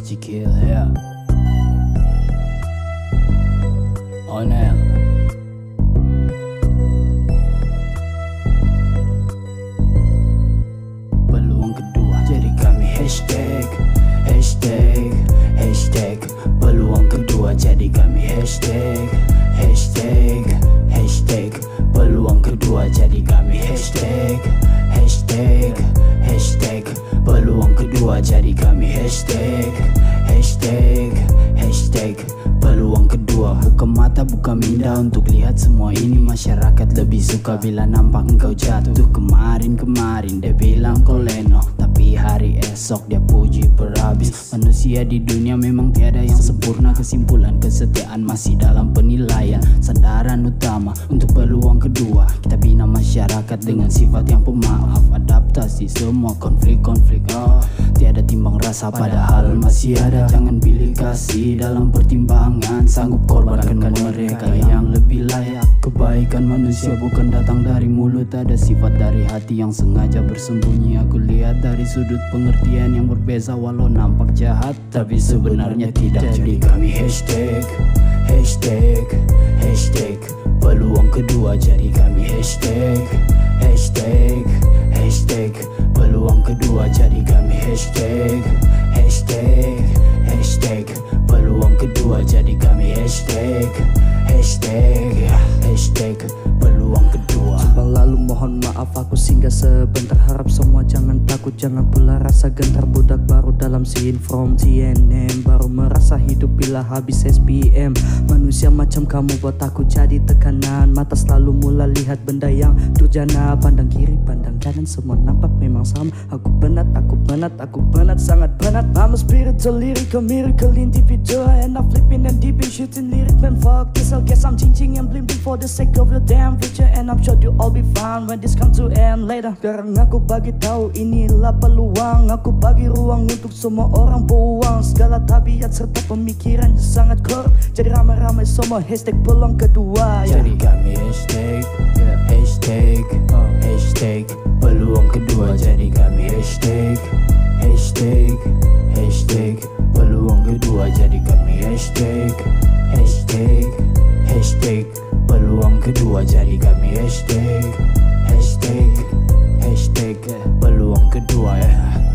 Cikil ya. Onel. Peluang kedua jadi kami hashtag peluang kedua jadi kami hashtag peluang kedua jadi kami hashtag peluang kedua jadi kami hashtag peluang kedua. Buka mata buka minda untuk lihat semua ini. Masyarakat lebih suka bila nampak engkau jatuh. Kemarin dia bilang kau leno, tapi hari esok dia puji berhabis. Manusia di dunia memang tiada yang sempurna. Kesimpulan kesetiaan masih dalam penilaian. Sandaran utama untuk peluang kedua, kita bina masyarakat dengan sifat yang pemaaf. Adaptasi semua konflik-konflik. Tiada timbang rasa padahal masih ada. Jangan pilih kasih dalam pertimbangan. Sanggup korbankan mereka yang lebih layak. Kebaikan manusia bukan datang dari mulut. Ada sifat dari hati yang sengaja bersembunyi. Aku lihat dari sudut pengertian yang berbeza. Walau nampak jahat tapi sebenarnya tidak. Jadi kami hashtag peluang kedua. Jadi kami hashtag peluang kedua. Jadi kami hashtag peluang kedua. Jadi kami hashtag peluang kedua. Sumpah lalu mohon maaf aku singgah sebentar. Harap semua jangan takut, jangan pula rasa gentar. Budak baru dalam scene from TNM, baru merasa hidup bila habis SPM. Manusia macam kamu buat aku jadi tekanan. Mata selalu mula lihat benda yang durjana. Pandang kiri, pandang kanan, semua nampak memang sama. Aku penat, sangat penat. I'm a spiritual, lyrical, miracle individual. And I'm flipping and deep in shooting lyric. Man fuck this, I guess I'm changing and bling for the sake of your damn future. And I'm sure you all be fine when this come to end later. Sekarang aku bagi tahu inilah peluang. Aku bagi ruang untuk semua orang buang segala tabiat serta pemikiran yang sangat korup. Jadi ramai-ramai semua hashtag peluang kedua. Jadi kami hashtag peluang kedua. Jadi kami hashtag peluang kedua. Jadi kami hashtag peluang kedua. Jadi kami hashtag peluang kedua ya.